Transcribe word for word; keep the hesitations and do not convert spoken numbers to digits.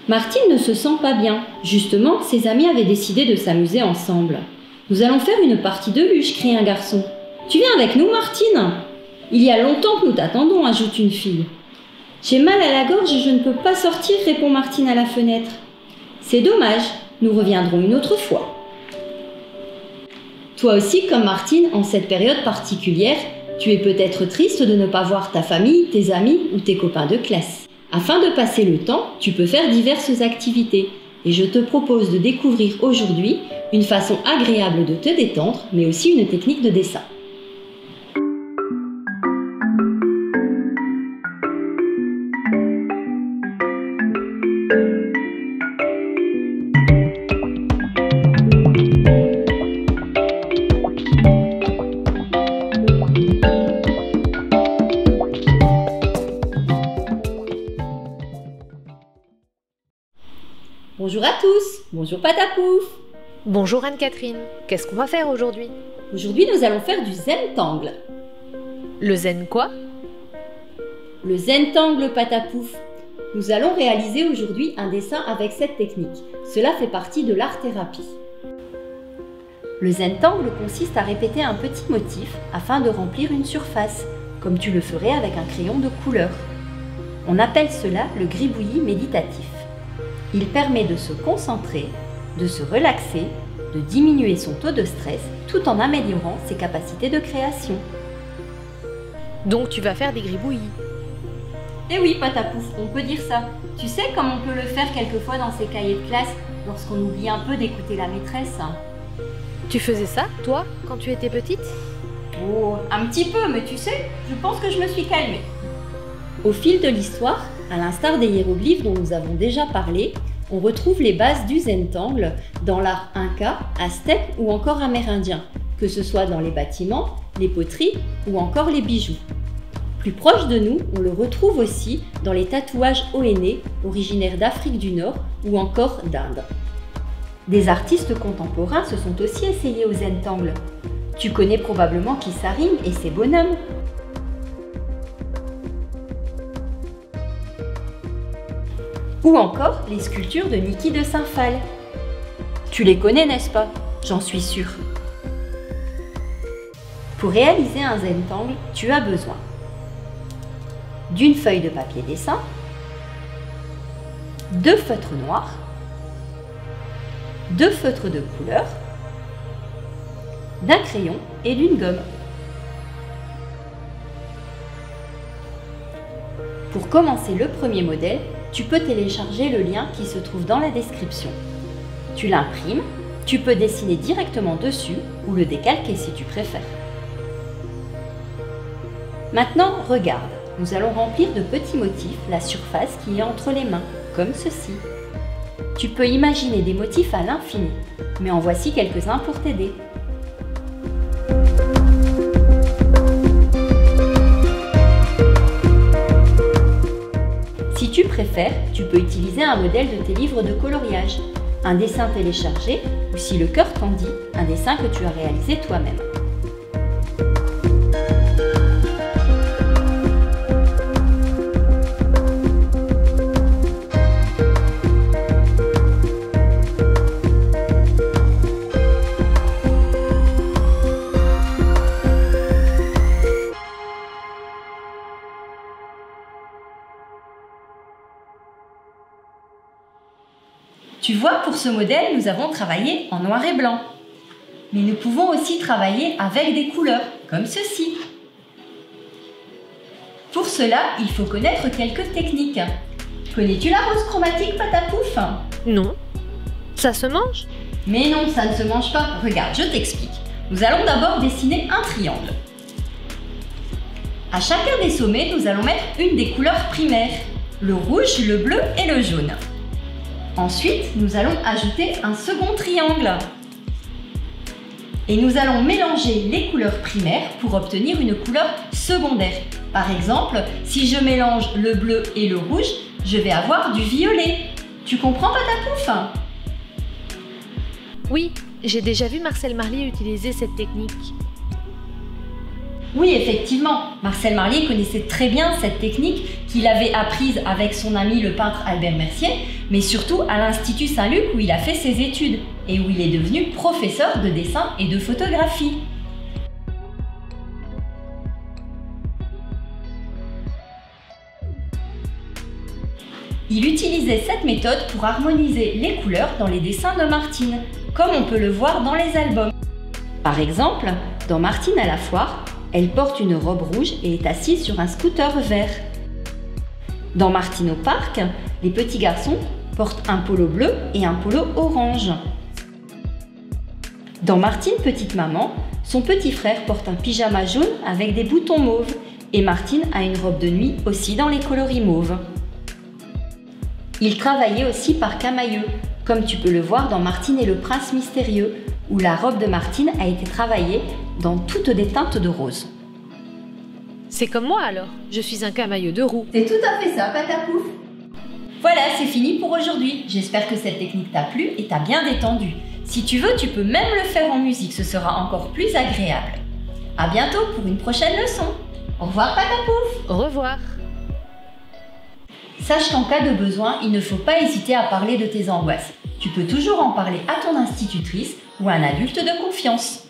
Martine ne se sent pas bien. Justement, ses amis avaient décidé de s'amuser ensemble. Nous allons faire une partie de luge, crie un garçon. Tu viens avec nous, Martine? Il y a longtemps que nous t'attendons, ajoute une fille. J'ai mal à la gorge et je ne peux pas sortir, répond Martine à la fenêtre. C'est dommage, nous reviendrons une autre fois. Toi aussi, comme Martine, en cette période particulière, tu es peut-être triste de ne pas voir ta famille, tes amis ou tes copains de classe. Afin de passer le temps, tu peux faire diverses activités et je te propose de découvrir aujourd'hui une façon agréable de te détendre, mais aussi une technique de dessin. Bonjour à tous, bonjour Patapouf. Bonjour Anne-Catherine, qu'est-ce qu'on va faire aujourd'hui? Aujourd'hui nous allons faire du Zentangle. Le zen quoi? Le Zentangle, Patapouf. Nous allons réaliser aujourd'hui un dessin avec cette technique. Cela fait partie de l'art-thérapie. Le Zentangle consiste à répéter un petit motif afin de remplir une surface, comme tu le ferais avec un crayon de couleur. On appelle cela le gribouillis méditatif. Il permet de se concentrer, de se relaxer, de diminuer son taux de stress tout en améliorant ses capacités de création. Donc tu vas faire des gribouillis? Eh oui, Patapouf, on peut dire ça. Tu sais comme on peut le faire quelquefois dans ses cahiers de classe lorsqu'on oublie un peu d'écouter la maîtresse. Tu faisais ça, toi, quand tu étais petite? Oh, un petit peu, mais tu sais, je pense que je me suis calmée. Au fil de l'histoire, à l'instar des hiéroglyphes dont nous avons déjà parlé, on retrouve les bases du Zentangle dans l'art inca, aztèque ou encore amérindien, que ce soit dans les bâtiments, les poteries ou encore les bijoux. Plus proche de nous, on le retrouve aussi dans les tatouages Ohéné, originaires d'Afrique du Nord ou encore d'Inde. Des artistes contemporains se sont aussi essayés au Zentangle. Tu connais probablement Kisarine et ses bonhommes. Ou encore les sculptures de Niki de Saint-Phal. Tu les connais, n'est-ce pas? J'en suis sûre. Pour réaliser un Zentangle, tu as besoin d'une feuille de papier dessin, deux feutres noirs, deux feutres de couleur, d'un crayon et d'une gomme. Pour commencer le premier modèle, tu peux télécharger le lien qui se trouve dans la description. Tu l'imprimes, tu peux dessiner directement dessus ou le décalquer si tu préfères. Maintenant, regarde, nous allons remplir de petits motifs la surface qui est entre les mains, comme ceci. Tu peux imaginer des motifs à l'infini, mais en voici quelques-uns pour t'aider. Si tu préfères, tu peux utiliser un modèle de tes livres de coloriage, un dessin téléchargé ou si le cœur t'en dit, un dessin que tu as réalisé toi-même. Tu vois, pour ce modèle, nous avons travaillé en noir et blanc. Mais nous pouvons aussi travailler avec des couleurs, comme ceci. Pour cela, il faut connaître quelques techniques. Connais-tu la rose chromatique, Patapouf? Non. Ça se mange? Mais non, ça ne se mange pas. Regarde, je t'explique. Nous allons d'abord dessiner un triangle. À chacun des sommets, nous allons mettre une des couleurs primaires. Le rouge, le bleu et le jaune. Ensuite, nous allons ajouter un second triangle. Et nous allons mélanger les couleurs primaires pour obtenir une couleur secondaire. Par exemple, si je mélange le bleu et le rouge, je vais avoir du violet. Tu comprends, Patapouf? Oui, j'ai déjà vu Marcel Marly utiliser cette technique. Oui, effectivement, Marcel Marly connaissait très bien cette technique qu'il avait apprise avec son ami le peintre Albert Mercier mais surtout à l'Institut Saint-Luc où il a fait ses études et où il est devenu professeur de dessin et de photographie. Il utilisait cette méthode pour harmoniser les couleurs dans les dessins de Martine, comme on peut le voir dans les albums. Par exemple, dans Martine à la foire, elle porte une robe rouge et est assise sur un scooter vert. Dans Martine au parc, les petits garçons portent un polo bleu et un polo orange. Dans Martine petite maman, son petit frère porte un pyjama jaune avec des boutons mauves et Martine a une robe de nuit aussi dans les coloris mauves. Il travaillait aussi par camailleux, comme tu peux le voir dans Martine et le prince mystérieux, où la robe de Martine a été travaillée dans toutes des teintes de rose. C'est comme moi alors, je suis un camailleux de roue. C'est tout à fait ça, Patapouf. Voilà, c'est fini pour aujourd'hui. J'espère que cette technique t'a plu et t'a bien détendu. Si tu veux, tu peux même le faire en musique, ce sera encore plus agréable. À bientôt pour une prochaine leçon. Au revoir, Patapouf. Au revoir. Sache qu'en cas de besoin, il ne faut pas hésiter à parler de tes angoisses. Tu peux toujours en parler à ton institutrice ou à un adulte de confiance.